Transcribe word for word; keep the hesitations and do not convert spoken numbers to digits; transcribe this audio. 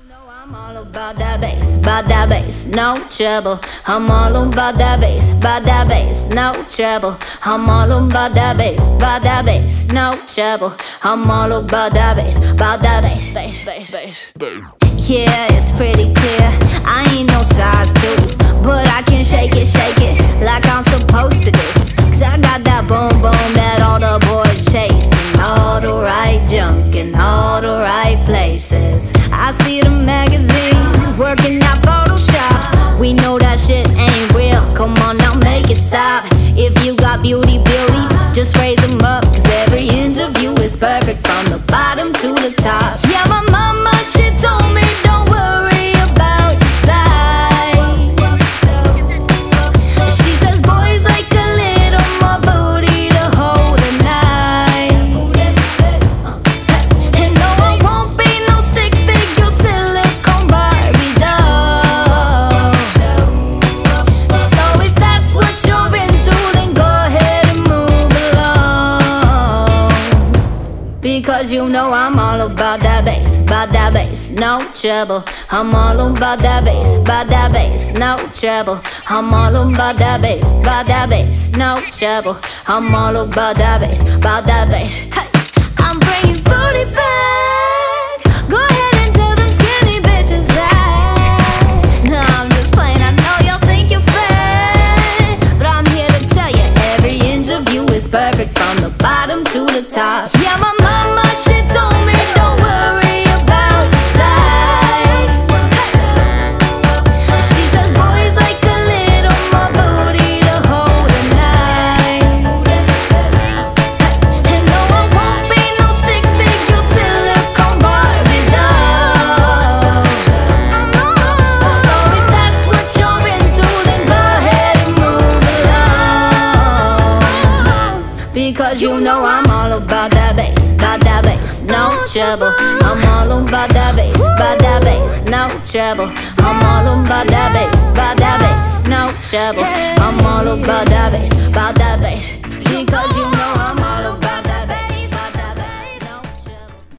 I'm all about that bass, about that bass, no trouble. I'm all about that bass, about that bass, no trouble. I'm all about that bass, about that bass, no trouble. I'm all about that bass, about that bass, bass, bass, bass. Yeah, it's pretty clear, I ain't no size two, but I can shake it, shake it like I'm supposed to do. Cause I got that boom boom that all the boys chasing, all the right junk in all the right places. I see the magazines working out Photoshop. We know that shit ain't real, come on now make it stop. If you got beauty, beauty, just raise them up. Cause every inch of you is perfect from the bottom to the top. Yeah, my mama, she told me don't worry about your size. She says boys like a little more booty to hold a knife. And no, I won't be no stick figure silicone Barbie doll. So if that's what you're into, then go ahead and move along. Because you know I'm all about that bass, about that bass, no trouble. I'm all about that bass, about that bass, no trouble. I'm all about that bass, about that bass, no trouble. I'm all about that bass, about that bass. Hey, I'm bringing booty back. Go ahead and tell them skinny bitches that. No, I'm just playing, I know y'all think you're fat, but I'm here to tell you every inch of you is perfect from the bottom to the top. Yeah, my mama, she told me don't worry about your size. She says boys like a little more booty to hold a knife. And no, I won't be no stick figure silicone Barbie doll. So if that's what you're into, then go ahead and move along. Because you know I'm all about that bass, about that bass, no trouble. I'm all about that bass, about that bass, no trouble. I'm all about that bass, about that bass, no trouble. I'm all about that bass, about that bass. Because you